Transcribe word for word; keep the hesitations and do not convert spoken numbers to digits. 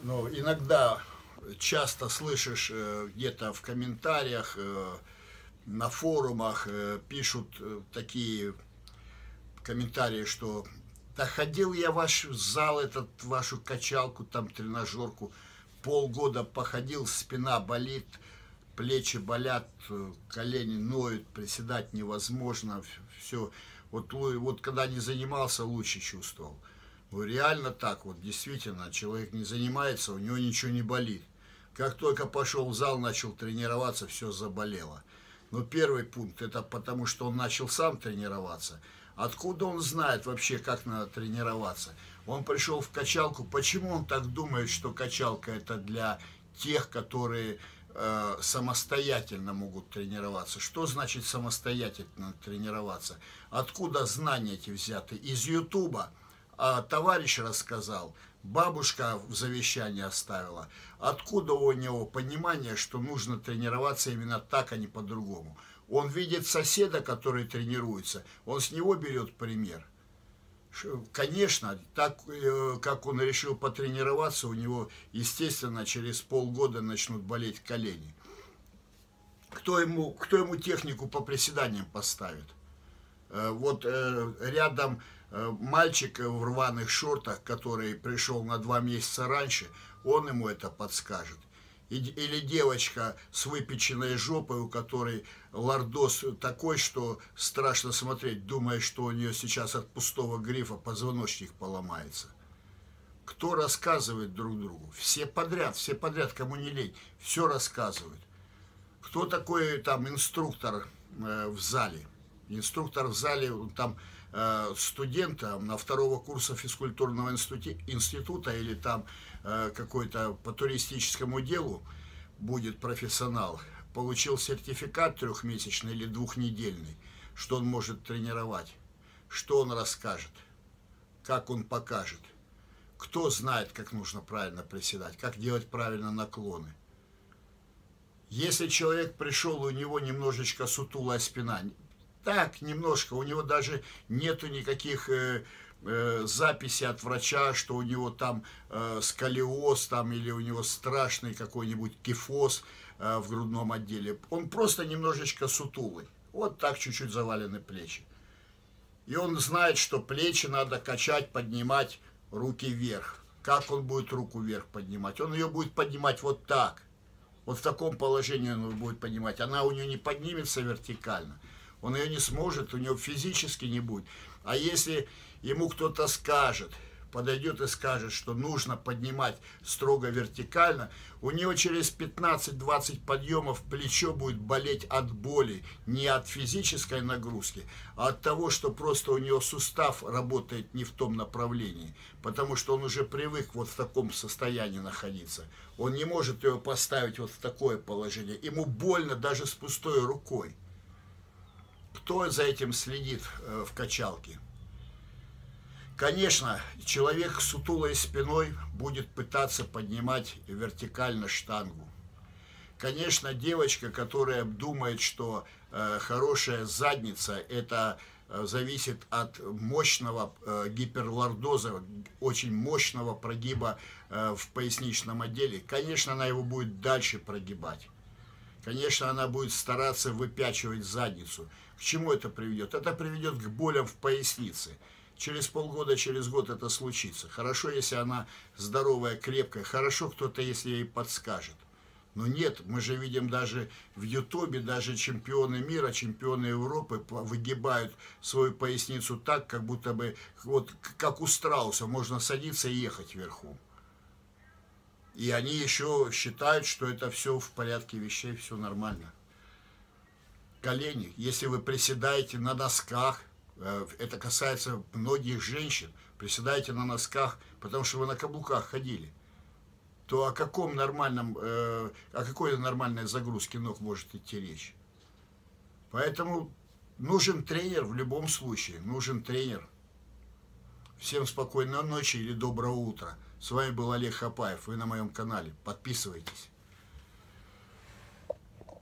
Ну, иногда часто слышишь э, где-то в комментариях, э, на форумах э, пишут э, такие комментарии, что да ходил я в ваш зал, этот, вашу качалку, там, тренажерку, полгода походил, спина болит, плечи болят, э, колени ноют, приседать невозможно, все. Вот, лу- вот когда не занимался, лучше чувствовал. Ну, реально так вот, действительно, человек не занимается, у него ничего не болит. Как только пошел в зал, начал тренироваться, все заболело. Но первый пункт, это потому, что он начал сам тренироваться. Откуда он знает вообще, как надо тренироваться? Он пришел в качалку, почему он так думает, что качалка это для тех, которые э, самостоятельно могут тренироваться? Что значит самостоятельно тренироваться? Откуда знания эти взяты? Из Ютуба? А товарищ рассказал, бабушка в завещании оставила. Откуда у него понимание, что нужно тренироваться именно так, а не по-другому? Он видит соседа, который тренируется, он с него берет пример. Конечно, так как он решил потренироваться, у него, естественно, через полгода начнут болеть колени. Кто ему, кто ему технику по приседаниям поставит? Вот рядом мальчик в рваных шортах, который пришел на два месяца раньше, он ему это подскажет. Или девочка с выпеченной жопой, у которой лордоз такой, что страшно смотреть, думая, что у нее сейчас от пустого грифа позвоночник поломается. Кто рассказывает друг другу? Все подряд, все подряд, кому не лень, все рассказывают. Кто такой там инструктор э, в зале? Инструктор в зале, там э, студента на второго курса физкультурного института или там э, какой-то по туристическому делу будет профессионал, получил сертификат трехмесячный или двухнедельный, что он может тренировать, что он расскажет, как он покажет, кто знает, как нужно правильно приседать, как делать правильно наклоны. Если человек пришел, у него немножечко сутулая спина, так, немножко, у него даже нету никаких э, э, записей от врача, что у него там э, сколиоз там, или у него страшный какой-нибудь кифоз э, в грудном отделе. Он просто немножечко сутулый. Вот так чуть-чуть завалены плечи. И он знает, что плечи надо качать, поднимать, руки вверх. Как он будет руку вверх поднимать? Он ее будет поднимать вот так. Вот в таком положении он будет поднимать. Она у него не поднимется вертикально. Он ее не сможет, у него физически не будет. А если ему кто-то скажет, подойдет и скажет, что нужно поднимать строго вертикально, у него через пятнадцать-двадцать подъемов плечо будет болеть от боли, не от физической нагрузки, а от того, что просто у него сустав работает не в том направлении, потому что он уже привык вот в таком состоянии находиться. Он не может его поставить вот в такое положение. Ему больно даже с пустой рукой. Кто за этим следит э, в качалке? Конечно, человек с сутулой спиной будет пытаться поднимать вертикально штангу. Конечно, девочка, которая думает, что э, хорошая задница, это э, зависит от мощного э, гиперлордоза, очень мощного прогиба э, в поясничном отделе, конечно, она его будет дальше прогибать. Конечно, она будет стараться выпячивать задницу. К чему это приведет? Это приведет к болям в пояснице. Через полгода, через год это случится. Хорошо, если она здоровая, крепкая. Хорошо, кто-то, если ей подскажет. Но нет, мы же видим даже в Ютубе, даже чемпионы мира, чемпионы Европы выгибают свою поясницу так, как будто бы, вот как у страуса, можно садиться и ехать верхом. И они еще считают, что это все в порядке вещей, все нормально. Колени, если вы приседаете на носках, это касается многих женщин, приседаете на носках, потому что вы на каблуках ходили, то о каком нормальном, э, о какой нормальной загрузке ног может идти речь? Поэтому нужен тренер в любом случае, нужен тренер. Всем спокойной ночи или доброго утра. С вами был Олег Хапаев, вы на моем канале. Подписывайтесь.